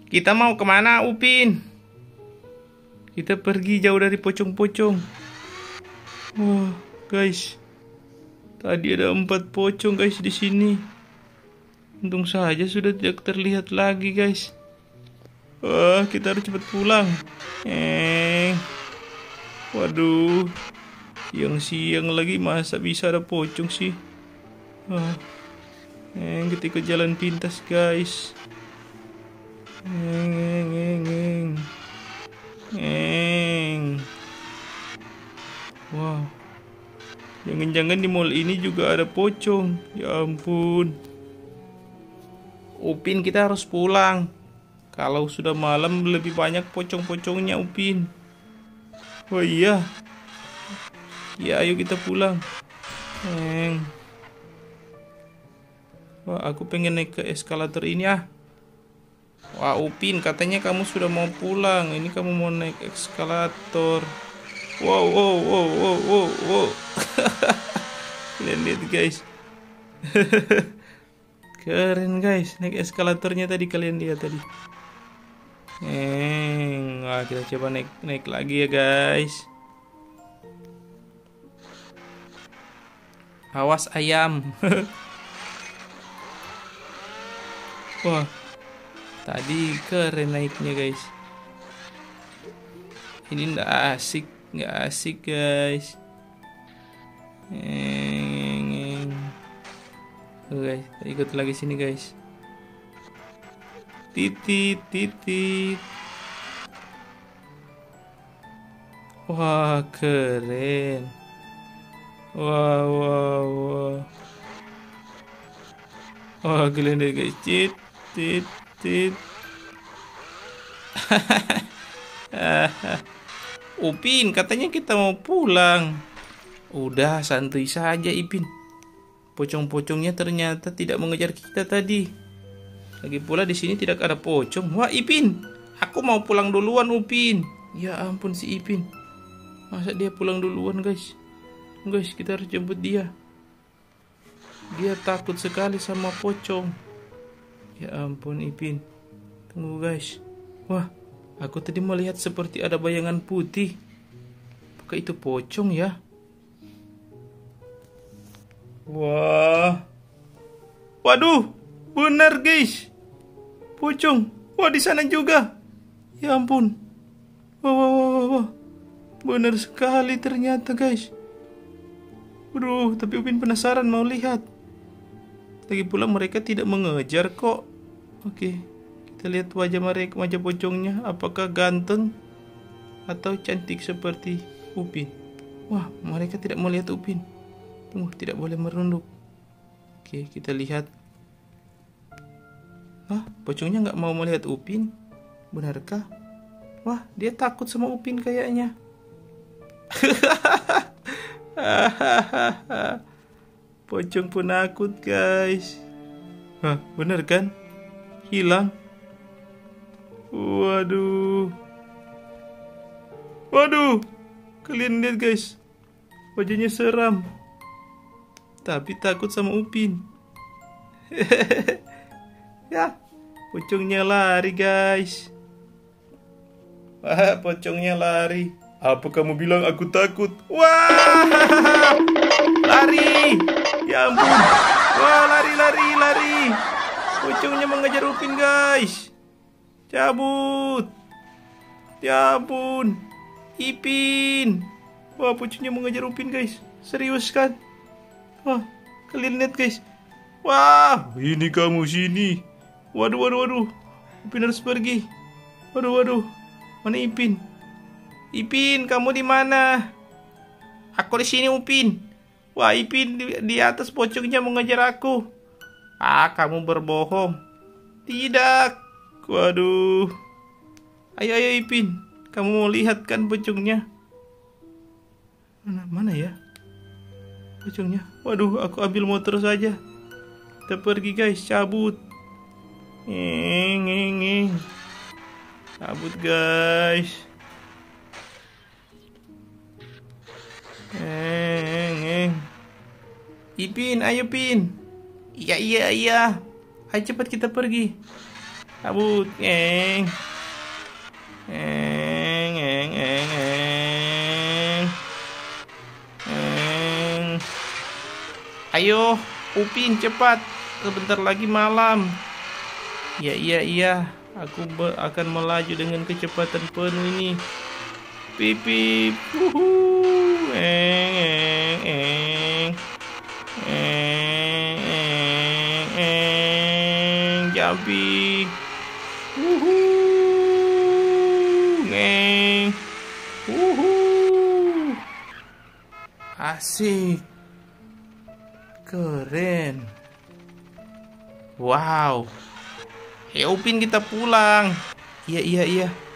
Kita mau kemana, Upin? Kita pergi jauh dari pocong-pocong. Wah, guys. Tadi ada 4 pocong, guys, di sini. Untung saja sudah tidak terlihat lagi, guys. Wah, kita harus cepat pulang. Waduh. Siang-siang lagi masa bisa ada pocong sih? Wah. Kita ikut jalan pintas, guys. Wow. Jangan-jangan di mall ini juga ada pocong. Ya ampun. Upin, kita harus pulang. Kalau sudah malam lebih banyak pocong-pocongnya, Upin. Oh iya. Ya, ayo kita pulang. Wah, aku pengen naik ke eskalator ini ah. Wah, Upin, katanya kamu sudah mau pulang. Ini kamu mau naik eskalator. Wow. Kalian lihat, guys. Keren, guys. Naik eskalatornya tadi, kalian lihat tadi. Wah, kita coba naik lagi ya, guys. Awas ayam. Wah, tadi keren naiknya, guys. Ini nggak asik, guys. Guys, ikut lagi sini, guys. Titit. Wah, keren. Wah. Wah, kalian deh, guys. Tit. Upin, katanya kita mau pulang. Udah, santuy saja, Ipin. Pocong-pocongnya ternyata tidak mengejar kita tadi. Lagi pula di sini tidak ada pocong. Wah, Ipin, aku mau pulang duluan, Upin. Ya ampun si Ipin. Masa dia pulang duluan, guys? Guys, kita harus jemput dia. Dia takut sekali sama pocong. Ya ampun, Ipin. Tunggu, guys. Wah, aku tadi melihat seperti ada bayangan putih. Apakah itu pocong ya? Wah. Waduh, benar, guys. Pocong. Wah, di sana juga. Ya ampun. Wah. Benar sekali ternyata, guys. Waduh, tapi Upin penasaran mau lihat. Lagi pula mereka tidak mengejar kok. Oke, kita lihat wajah mereka, wajah pocongnya. Apakah ganteng atau cantik seperti Upin? Wah, mereka tidak melihat Upin. Tunggu, tidak boleh merunduk. Oke, kita lihat. Hah, pocongnya nggak mau melihat Upin? Benarkah? Wah, dia takut sama Upin kayaknya. Pocong penakut, guys. Hah, bener kan? Hilang. Waduh. Kalian lihat, guys. Wajahnya seram. Tapi takut sama Upin. Ya, pocongnya lari, guys. Wah, pocongnya lari. Apa kamu bilang aku takut? Wah! Lari! Ya ampun. Wah, lari. Pocongnya mengejar Upin, guys. Cabut. Ya ampun. Ipin. Wah, pocongnya mengejar Upin, guys. Serius kan? Wah, kalian lihat, guys. Wah, ini kamu sini. Waduh. Upin harus pergi. Waduh. Mana Ipin? Ipin, kamu di mana? Aku di sini, Upin. Wah, Ipin di atas, pocongnya mengejar aku. Ah, kamu berbohong. Tidak. Waduh. Ayo Ipin. Kamu mau lihat kan pocongnya? Mana ya? Pocongnya. Waduh, aku ambil motor saja. Kita pergi, guys. Cabut. Cabut, guys. Ipin, ayo Pin. Iya. Ayo cepat kita pergi. Cabut, ngeng. Ngeng, ngeng, ngeng, ngeng. Ngeng. Ayo, Upin cepat. Sebentar lagi malam. Ya, iya. Aku akan melaju dengan kecepatan penuh ini. Pipi. Ngeng, ngeng, ngeng. Jumping. Ngeng. Asik. Keren. Wow. Ya Upin, kita pulang. Iya.